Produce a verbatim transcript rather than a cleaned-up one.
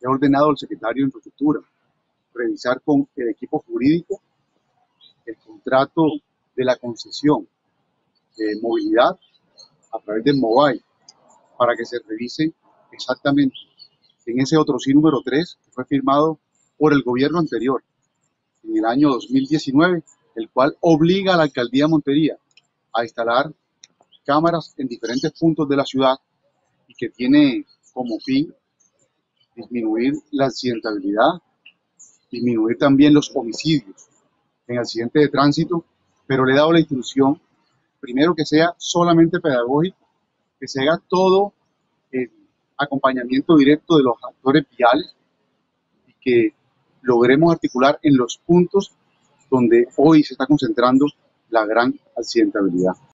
he ordenado al secretario de Infraestructura revisar con el equipo jurídico el contrato de la concesión de movilidad a través del Mobile para que se revise exactamente en ese otro sí número tres que fue firmado por el gobierno anterior en el año dos mil diecinueve, el cual obliga a la alcaldía de Montería a instalar cámaras en diferentes puntos de la ciudad y que tiene como fin disminuir la accidentabilidad, disminuir también los homicidios en accidentes de tránsito, pero le he dado la instrucción, primero que sea solamente pedagógico, que se haga todo el acompañamiento directo de los actores viales y que logremos articular en los puntos donde hoy se está concentrando la gran accidentabilidad.